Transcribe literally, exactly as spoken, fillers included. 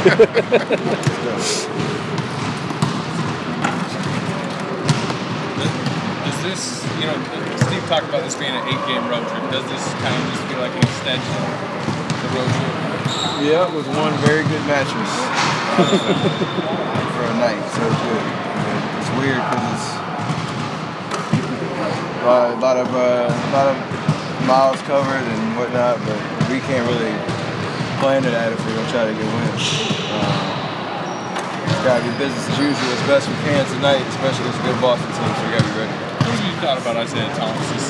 Does this, you know, Steve talked about this being an eight-game road trip. Does this kind of just feel like an extension of the road trip? Yeah, with one very good mattress for a night, so it's good. It's weird because it's a lot, a lot of uh, a lot of miles covered and whatnot, but we can't really plan to that if we're gonna try to get wins. Um, it's gotta be business as usual as best we can tonight, especially against a good Boston team. So we gotta be ready. What have you thought about Isaiah Thomas?